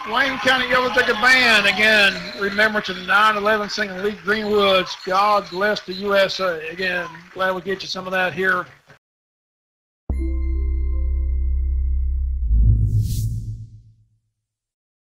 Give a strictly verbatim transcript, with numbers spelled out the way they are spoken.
Wayne County Yellow Jacket Band, again, remember to the nine eleven singing Lee Greenwoods, God Bless the U S A. Again, glad we get you some of that here